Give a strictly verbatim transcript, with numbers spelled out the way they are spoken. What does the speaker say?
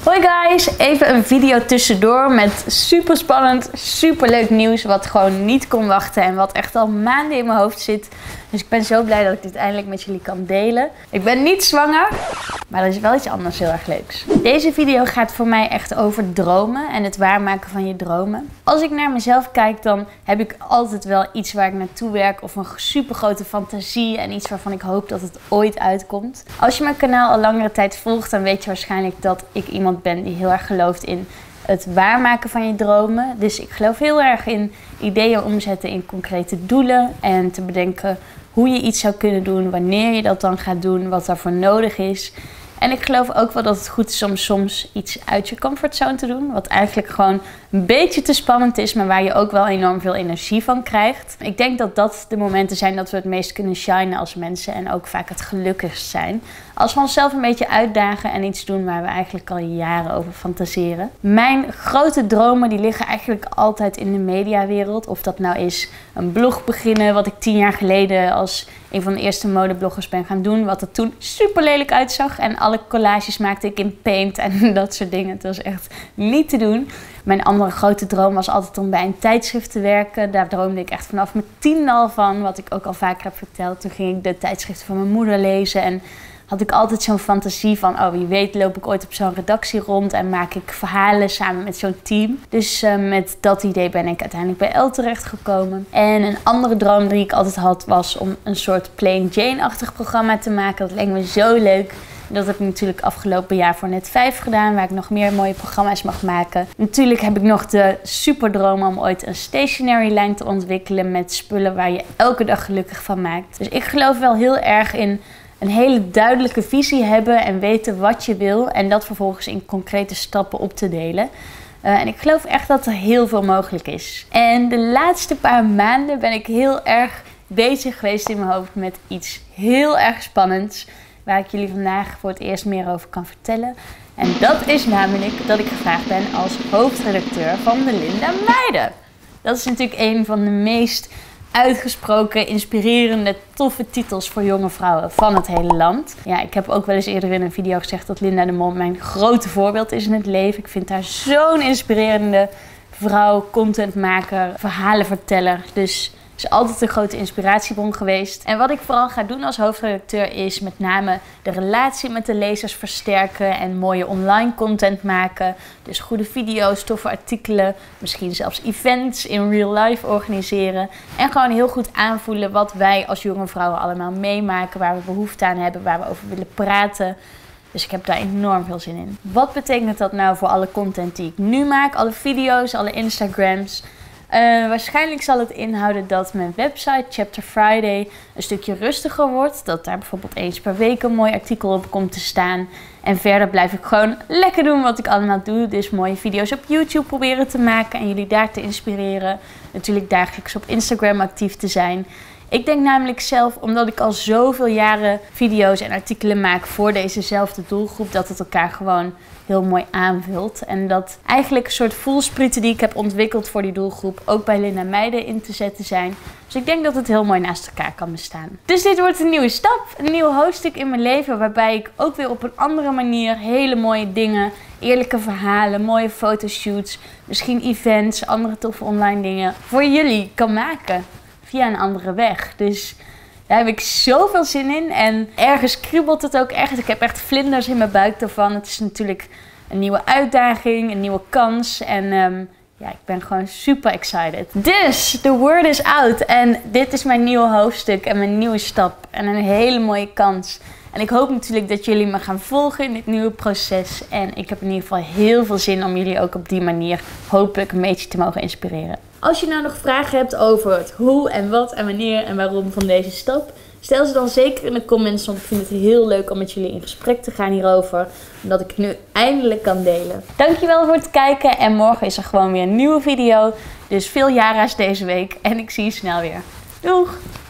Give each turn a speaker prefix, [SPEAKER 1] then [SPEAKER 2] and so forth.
[SPEAKER 1] Hoi guys, even een video tussendoor met super spannend, super leuk nieuws wat gewoon niet kon wachten en wat echt al maanden in mijn hoofd zit. Dus ik ben zo blij dat ik dit eindelijk met jullie kan delen. Ik ben niet zwanger, maar er is wel iets anders heel erg leuks. Deze video gaat voor mij echt over dromen en het waarmaken van je dromen. Als ik naar mezelf kijk, dan heb ik altijd wel iets waar ik naartoe werk of een super grote fantasie en iets waarvan ik hoop dat het ooit uitkomt. Als je mijn kanaal al langere tijd volgt, dan weet je waarschijnlijk dat ik iemand ben die heel erg gelooft in het waarmaken van je dromen. Dus ik geloof heel erg in ideeën omzetten in concrete doelen en te bedenken hoe je iets zou kunnen doen, wanneer je dat dan gaat doen, wat daarvoor nodig is. En ik geloof ook wel dat het goed is om soms iets uit je comfortzone te doen. Wat eigenlijk gewoon een beetje te spannend is, maar waar je ook wel enorm veel energie van krijgt. Ik denk dat dat de momenten zijn dat we het meest kunnen shinen als mensen. En ook vaak het gelukkigst zijn. Als we onszelf een beetje uitdagen en iets doen waar we eigenlijk al jaren over fantaseren. Mijn grote dromen die liggen eigenlijk altijd in de mediawereld. Of dat nou is een blog beginnen, wat ik tien jaar geleden als een van de eerste modebloggers ben gaan doen. Wat er toen super lelijk uitzag. En alle collages maakte ik in Paint en dat soort dingen. Het was echt niet te doen. Mijn andere grote droom was altijd om bij een tijdschrift te werken. Daar droomde ik echt vanaf mijn tiende al van. Wat ik ook al vaker heb verteld. Toen ging ik de tijdschriften van mijn moeder lezen. En had ik altijd zo'n fantasie van, oh wie weet loop ik ooit op zo'n redactie rond. En maak ik verhalen samen met zo'n team. Dus uh, met dat idee ben ik uiteindelijk bij Elle terechtgekomen. En een andere droom die ik altijd had was om een soort Plain Jane-achtig programma te maken. Dat leek me zo leuk. Dat heb ik natuurlijk afgelopen jaar voor Net vijf gedaan, waar ik nog meer mooie programma's mag maken. Natuurlijk heb ik nog de superdroom om ooit een stationery lijn te ontwikkelen met spullen waar je elke dag gelukkig van maakt. Dus ik geloof wel heel erg in een hele duidelijke visie hebben en weten wat je wil en dat vervolgens in concrete stappen op te delen. Uh, en ik geloof echt dat er heel veel mogelijk is. En de laatste paar maanden ben ik heel erg bezig geweest in mijn hoofd met iets heel erg spannends, waar ik jullie vandaag voor het eerst meer over kan vertellen. En dat is namelijk dat ik gevraagd ben als hoofdredacteur van de Linda Meiden. Dat is natuurlijk een van de meest uitgesproken, inspirerende, toffe titels voor jonge vrouwen van het hele land. Ja, ik heb ook wel eens eerder in een video gezegd dat Linda de Mol mijn grote voorbeeld is in het leven. Ik vind haar zo'n inspirerende vrouw, contentmaker, verhalenverteller. Dus is altijd een grote inspiratiebron geweest. En wat ik vooral ga doen als hoofdredacteur is met name de relatie met de lezers versterken en mooie online content maken. Dus goede video's, toffe artikelen, misschien zelfs events in real life organiseren. En gewoon heel goed aanvoelen wat wij als jonge vrouwen allemaal meemaken, waar we behoefte aan hebben, waar we over willen praten. Dus ik heb daar enorm veel zin in. Wat betekent dat nou voor alle content die ik nu maak? Alle video's, alle Instagrams. Uh, waarschijnlijk zal het inhouden dat mijn website Chapter Friday een stukje rustiger wordt. Dat daar bijvoorbeeld eens per week een mooi artikel op komt te staan. En verder blijf ik gewoon lekker doen wat ik allemaal doe. Dus mooie video's op YouTube proberen te maken en jullie daar te inspireren. Natuurlijk dagelijks op Instagram actief te zijn. Ik denk namelijk zelf, omdat ik al zoveel jaren video's en artikelen maak voor dezezelfde doelgroep, dat het elkaar gewoon heel mooi aanvult. En dat eigenlijk een soort voelsprieten die ik heb ontwikkeld voor die doelgroep ook bij Linda Meiden in te zetten zijn. Dus ik denk dat het heel mooi naast elkaar kan bestaan. Dus dit wordt een nieuwe stap, een nieuw hoofdstuk in mijn leven waarbij ik ook weer op een andere manier hele mooie dingen, eerlijke verhalen, mooie fotoshoots, misschien events, andere toffe online dingen voor jullie kan maken. Via een andere weg. Dus daar heb ik zoveel zin in. En ergens kriebelt het ook echt. Ik heb echt vlinders in mijn buik daarvan. Het is natuurlijk een nieuwe uitdaging, een nieuwe kans. En um, ja, ik ben gewoon super excited. Dus, the word is out. En dit is mijn nieuwe hoofdstuk en mijn nieuwe stap. En een hele mooie kans. En ik hoop natuurlijk dat jullie me gaan volgen in dit nieuwe proces. En ik heb in ieder geval heel veel zin om jullie ook op die manier hopelijk een beetje te mogen inspireren. Als je nou nog vragen hebt over het hoe en wat en wanneer en waarom van deze stap, stel ze dan zeker in de comments, want ik vind het heel leuk om met jullie in gesprek te gaan hierover, omdat ik het nu eindelijk kan delen. Dankjewel voor het kijken en morgen is er gewoon weer een nieuwe video. Dus veel Yara's deze week en ik zie je snel weer. Doeg!